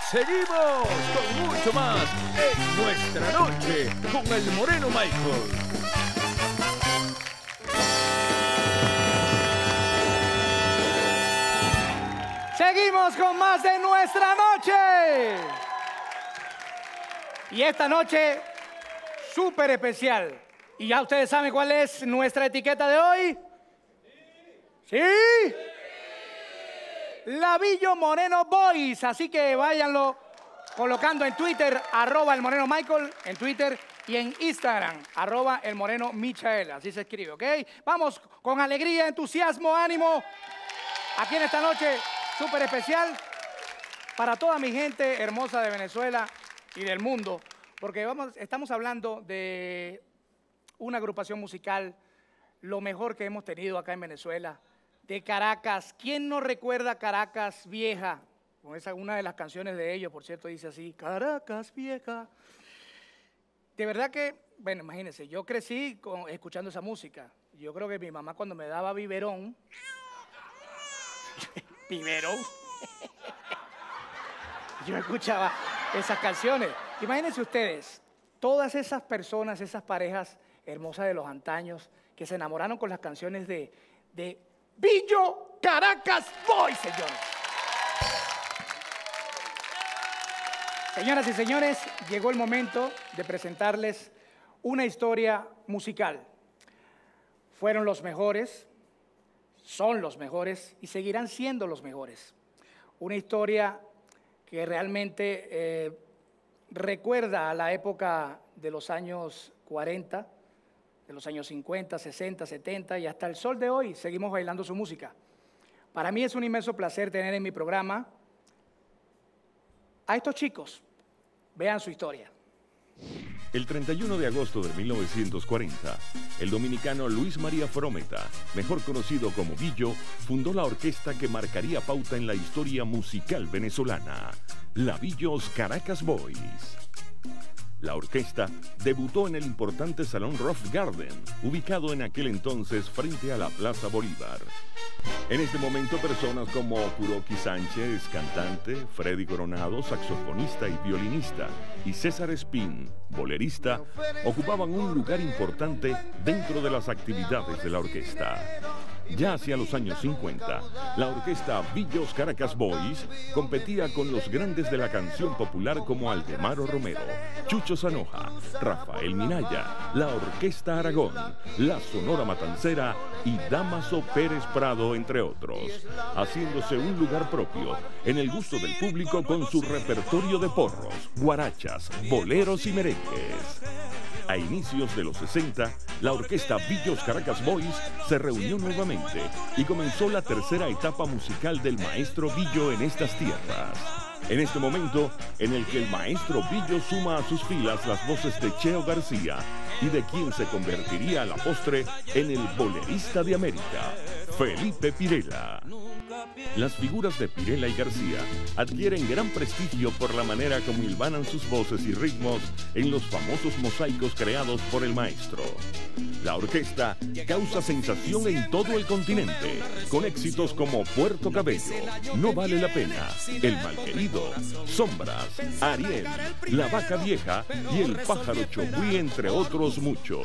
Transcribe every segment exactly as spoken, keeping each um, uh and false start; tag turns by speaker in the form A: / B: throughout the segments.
A: Seguimos con mucho más en Nuestra Noche con el Moreno Michael.
B: Seguimos con más de Nuestra Noche. Y esta noche, súper especial. ¿Y ya ustedes saben cuál es nuestra etiqueta de hoy? ¿Sí? ¿Sí? Lavillo Moreno Boys. Así que váyanlo colocando en Twitter, arroba el Moreno Michael, en Twitter, y en Instagram, arroba el Moreno Michael. Así se escribe, ¿ok? Vamos con alegría, entusiasmo, ánimo. Aquí en esta noche súper especial para toda mi gente hermosa de Venezuela y del mundo, porque vamos, estamos hablando de una agrupación musical, lo mejor que hemos tenido acá en Venezuela, de Caracas. ¿Quién no recuerda Caracas Vieja? Con esa, una de las canciones de ellos, por cierto, dice así, Caracas Vieja. De verdad que, bueno, imagínense, yo crecí con, escuchando esa música. Yo creo que mi mamá cuando me daba biberón, biberón, yo escuchaba esas canciones. Imagínense ustedes, todas esas personas, esas parejas hermosas de los antaños, que se enamoraron con las canciones de, de Billo Caracas Boys, señores. Señoras y señores, llegó el momento de presentarles una historia musical. Fueron los mejores, son los mejores y seguirán siendo los mejores. Una historia que realmente eh, recuerda a la época de los años cuarenta, de los años cincuenta, sesenta, setenta y hasta el sol de hoy seguimos bailando su música. Para mí es un inmenso placer tener en mi programa a estos chicos. Vean su historia.
C: El treinta y uno de agosto de mil novecientos cuarenta, el dominicano Luis María Frometa, mejor conocido como Billo, fundó la orquesta que marcaría pauta en la historia musical venezolana, Lavillos Caracas Boys. La orquesta debutó en el importante Salón Roof Garden, ubicado en aquel entonces frente a la Plaza Bolívar. En este momento, personas como Kuroki Sánchez, cantante, Freddy Coronado, saxofonista y violinista, y César Espín, bolerista, ocupaban un lugar importante dentro de las actividades de la orquesta. Ya hacia los años cincuenta, la orquesta Billos Caracas Boys competía con los grandes de la canción popular como Aldemaro Romero, Chucho Zanoja, Rafael Minaya, la Orquesta Aragón, la Sonora Matancera y Dámaso Pérez Prado, entre otros, haciéndose un lugar propio en el gusto del público con su repertorio de porros, guarachas, boleros y merengues. A inicios de los sesenta, la orquesta Billos Caracas Boys se reunió nuevamente y comenzó la tercera etapa musical del maestro Billo en estas tierras. En este momento, en el que el maestro Billo suma a sus filas las voces de Cheo García y de quien se convertiría a la postre en el bolerista de América, Felipe Pirela. Las figuras de Pirela y García adquieren gran prestigio por la manera como hilvanan sus voces y ritmos en los famosos mosaicos creados por el maestro. La orquesta causa sensación en todo el continente, con éxitos como Puerto Cabello, No Vale la Pena, El Malquerido, Sombras, Ariel, La Vaca Vieja y El Pájaro Chogüí, entre otros muchos.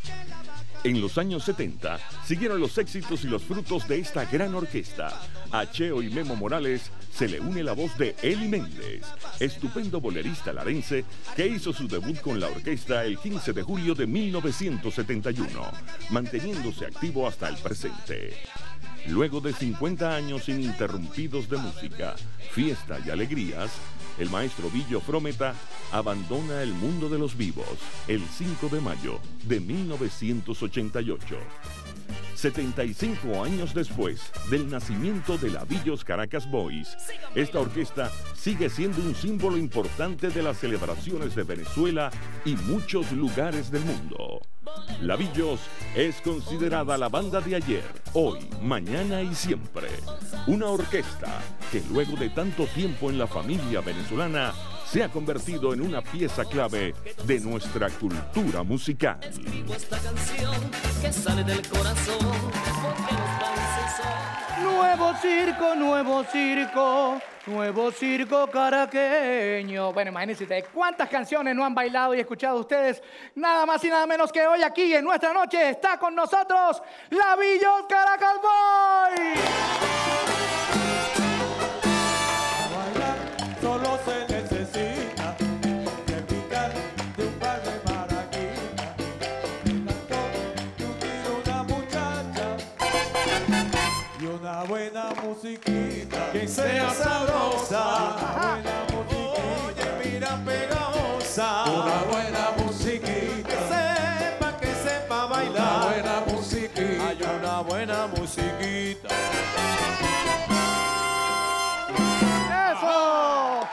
C: En los años setenta siguieron los éxitos y los frutos de esta gran orquesta. A Cheo y Memo Morales se le une la voz de Eli Méndez, estupendo bolerista larense que hizo su debut con la orquesta el quince de julio de mil novecientos setenta y uno, manteniéndose activo hasta el presente. Luego de cincuenta años ininterrumpidos de música, fiesta y alegrías, el maestro Billo Frometa abandona el mundo de los vivos el cinco de mayo de mil novecientos ochenta y ocho. setenta y cinco años después del nacimiento de Lavillos Caracas Boys, esta orquesta sigue siendo un símbolo importante de las celebraciones de Venezuela y muchos lugares del mundo. Lavillos es considerada la banda de ayer, hoy, mañana y siempre. Una orquesta que luego de tanto tiempo en la familia venezolana se ha convertido en una pieza clave de nuestra cultura musical.
B: Nuevo circo, nuevo circo, Nuevo circo caraqueño. Bueno, imagínense ustedes cuántas canciones no han bailado y escuchado ustedes. Nada más y nada menos que hoy aquí en nuestra noche está con nosotros la Villos Caracas Boys.
D: Para bailar solo se necesita el picar de un par de maraquitas, el cantor de un tiro, una muchacha y una buena musiquita que sea sabrosa. Una buena musiquita, oye, mira, pegajosa. Una buena musiquita, que sepa, que sepa bailar. Una buena musiquita, hay una buena musiquita.
B: ¡Eso!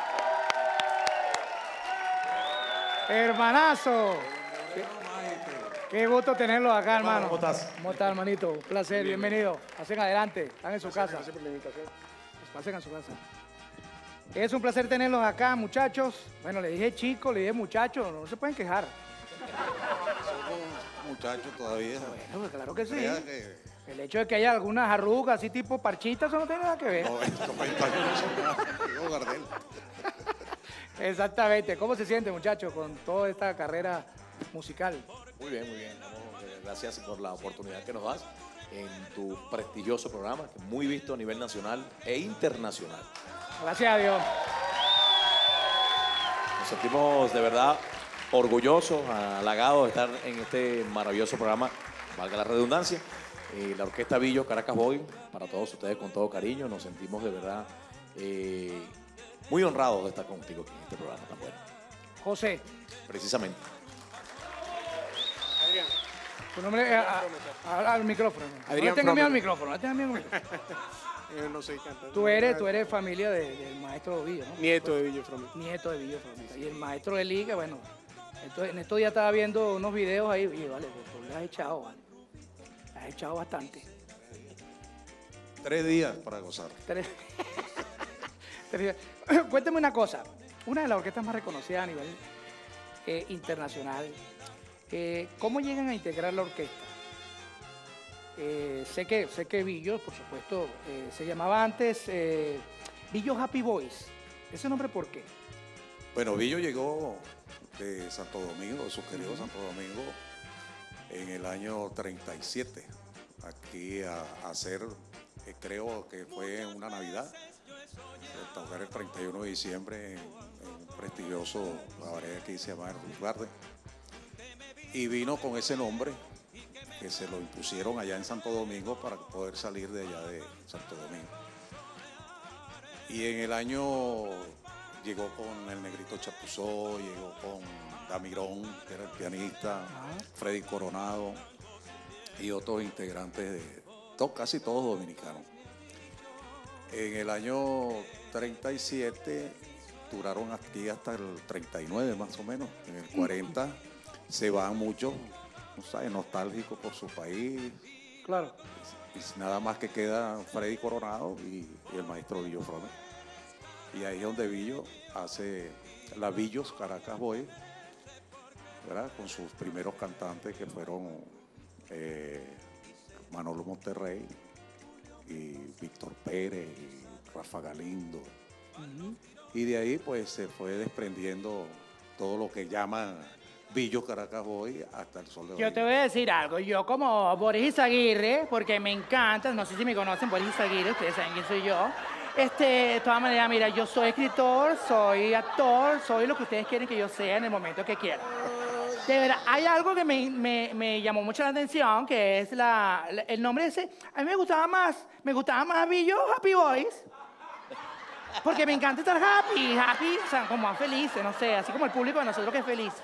B: Hermanazo. Qué, qué gusto tenerlos acá, hermano.
D: ¿Cómo estás?
B: ¿Cómo estás, hermanito? Un placer, bienvenido. Pasen adelante, están en su casa. Gracias por la invitación. Pues pasen a su casa. Es un placer tenerlos acá, muchachos. Bueno, le dije chico, le dije muchachos, no se pueden quejar.
E: Somos muchachos todavía.
B: Bueno, claro que sí.
E: Crea que
B: El hecho de que haya algunas arrugas así tipo parchitas, eso no tiene nada que ver.
E: noventa años no son nada. Digo, Gardel.
B: Exactamente. ¿Cómo se siente, muchachos, con toda esta carrera musical?
F: Muy bien, muy bien. Estamos, eh, gracias por la oportunidad que nos das en tu prestigioso programa, que es muy visto a nivel nacional e internacional.
B: Gracias a Dios.
F: Nos sentimos de verdad orgullosos, halagados de estar en este maravilloso programa, valga la redundancia. Eh, la Orquesta Villos Caracas Boys, para todos ustedes con todo cariño, nos sentimos de verdad eh, muy honrados de estar contigo aquí en este programa tan bueno.
B: José,
F: Precisamente.
B: tu nombre es... a- a- Habla al micrófono.
G: Adrián
B: no tengas miedo al
G: Frommer.
B: micrófono, no tengas miedo al micrófono.
G: Yo no soy cantante.
B: Tú eres, tú eres familia de- del maestro Villo, ¿no?
G: Nieto de Villo Frommer.
B: Nieto de Villo Frometa. Y el maestro de Liga, bueno, esto- en estos días estaba viendo unos videos ahí, y vale, tú le has echado, vale. Le has echado bastante.
E: Tres días para gozar.
B: Tres- Tres- Cuéntame una cosa. Una de las orquestas más reconocidas a nivel eh, internacional. eh, ¿Cómo llegan a integrar la orquesta? Eh, sé que sé que Villos, por supuesto, eh, se llamaba antes eh, Villos Happy Boys. ¿Ese nombre por qué?
E: Bueno, Villo llegó de Santo Domingo, de su querido Santo Domingo, en el año treinta y siete, aquí a, a hacer, eh, creo que fue una Navidad, a tocar el treinta y uno de diciembre en, en un prestigioso cabaret que se llama el Rose Garden. Y vino con ese nombre, que se lo impusieron allá en Santo Domingo para poder salir de allá de Santo Domingo. Y en el año llegó con el Negrito Chapuzó, llegó con Damirón, que era el pianista, Freddy Coronado y otros integrantes de to- casi todos dominicanos. En el año treinta y siete duraron aquí hasta el treinta y nueve más o menos. En el cuarenta se van muchos, no sé, nostálgicos por su país.
B: Claro.
E: Y nada más que queda Freddy Coronado y, y el maestro Villo Frommer. Y ahí es donde Villo hace la Villos Caracas Boys, ¿verdad? Con sus primeros cantantes que fueron eh, Manolo Monterrey y Víctor Pérez y Rafa Galindo. Y de ahí pues se fue desprendiendo todo lo que llaman Villos Caracas Boys hasta el sol de hoy.
B: Yo te voy a decir algo. Yo como Boris Izaguirre, porque me encanta, no sé si me conocen, Boris Izaguirre, ustedes saben quién soy yo. Este, de todas maneras, mira, yo soy escritor, soy actor, soy lo que ustedes quieren que yo sea en el momento que quieran. De verdad, hay algo que me, me- me llamó mucho la atención, que es la, la- el nombre ese. A mí me gustaba más, me gustaba más Villos Happy Boys. Porque me encanta estar happy, happy, o sea, como más felices, no sé, así como el público de nosotros que es feliz.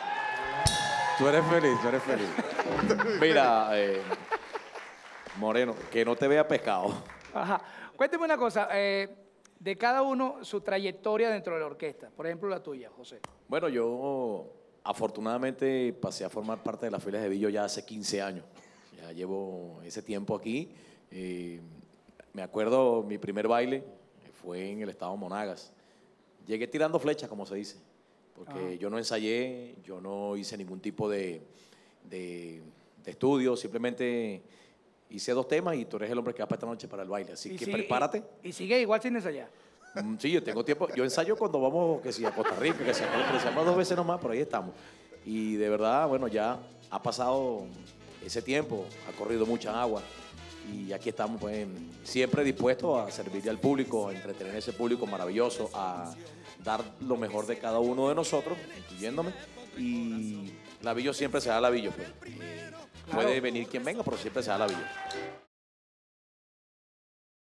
E: Tú eres feliz, tú eres feliz.
F: Mira, eh, Moreno, que no te vea pescado.
B: Ajá. Cuénteme una cosa, eh, de cada uno su trayectoria dentro de la orquesta. Por ejemplo, la tuya, José.
F: Bueno, yo afortunadamente pasé a formar parte de las filas de Villo ya hace quince años. Ya llevo ese tiempo aquí. Eh, me acuerdo mi primer baile fue en el estado Monagas. Llegué tirando flechas, como se dice, porque yo no ensayé, yo no hice ningún tipo de, de, de estudio, simplemente hice dos temas y tú eres el hombre que va para esta noche para el baile. Así
B: Y
F: que
B: sigue-
F: prepárate.
B: Y, y sigue igual sin ensayar.
F: Mm, Sí, yo tengo tiempo. Yo ensayo cuando vamos, que si a Costa Rica, que si a Colombia, se llama dos veces nomás, pero ahí estamos. Y de verdad, bueno, ya ha pasado ese tiempo, ha corrido mucha agua. Y aquí estamos, pues, siempre dispuestos a servirle al público, a entretener a ese público maravilloso, a dar lo mejor de cada uno de nosotros, incluyéndome. Y Lavillo siempre será Lavillo, pues. Eh, Puede venir quien venga, pero siempre será Lavillo.